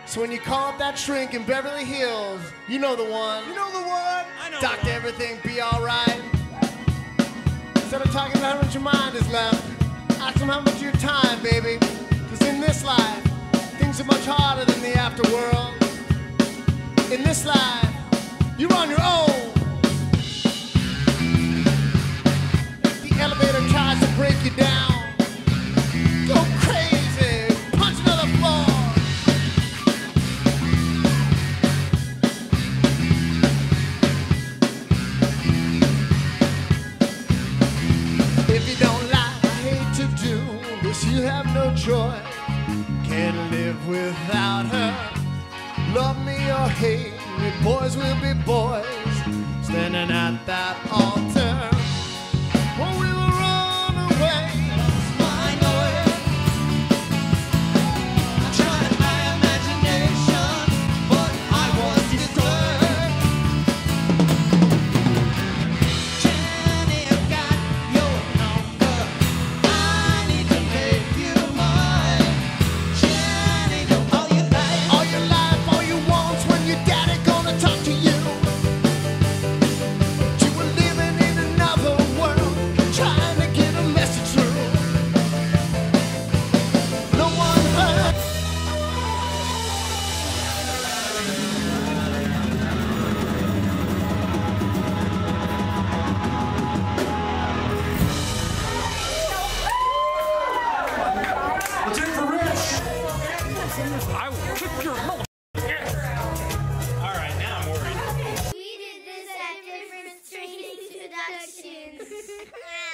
So when you call up that shrink in Beverly Hills, you know the one. You know the one? I know. Doctor, everything be alright. Instead of talking about how much your mind is left, ask them how much of your time, baby. Cause in this life, things are much harder than the afterworld. In this life, you're on your own. The elevator tries to break you down. Go crazy, punch another floor. If you don't like, I hate to do this, you have no choice. Can't live without her. Love me or hate me, boys will be boys. Standing at that altar, or we will run away. I know it. I tried my imagination, but I was disturbed. Jenny, I've got your number. I need to make you mine. Jenny, all your life, All you want when your daddy gonna talk to you. You were living in another world, trying to get a message through. No one heard. Let's do it for Rich. I will kick your mouth. All right, now I'm worried. We did this at different training productions.